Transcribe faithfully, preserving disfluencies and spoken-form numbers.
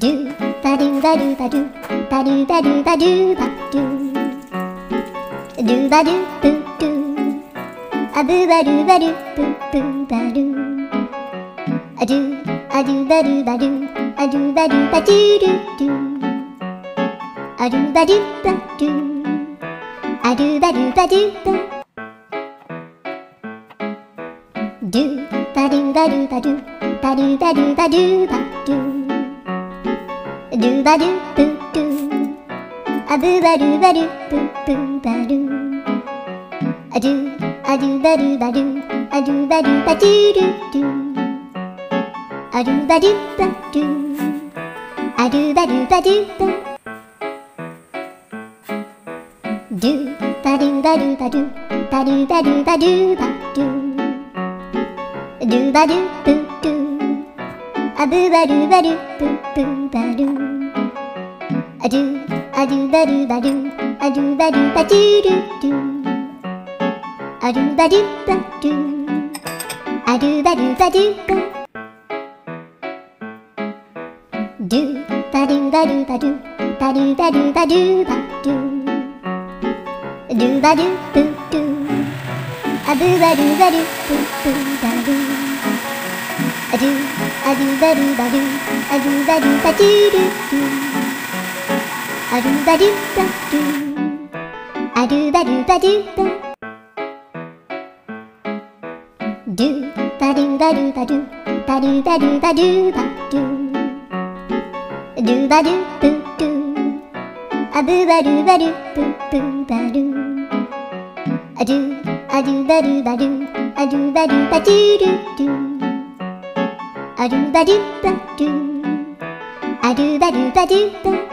do ba do ba do ba do ba do ba do ba do ba do do ba do boo do a boo ba do ba do boo boo ba do a do a do ba do ba do a do ba do ba do do do a do ba do ba do a do ba do ba do ba do ba do ba do ba do ba do ba do ba do ba do do ba do boo do a boo ba do ba do boo boo ba do a do a do ba do ba do a do ba do ba do do do a do ba do ba do a do ba do ba do ba do ba do ba do ba do ba do ba do ba do ba do do ba do boo do a boo ba do ba do boo boo ba do a do a do ba do ba do a do ba do ba do do do a do ba do ba do a do ba do ba do ba do ba do ba do ba do ba do ba do ba do ba do do ba do boo do a boo ba do ba do boo boo ba do a do a do ba do ba do a do ba do ba do do do a do ba do ba do a do ba do ba do ba do ba do ba do ba do ba do ba do ba do ba do do ba do boo do a boo ba do ba do boo boo ba do a do a do ba do ba do a do ba do ba do do do a do ba do ba do a do ba do ba do ba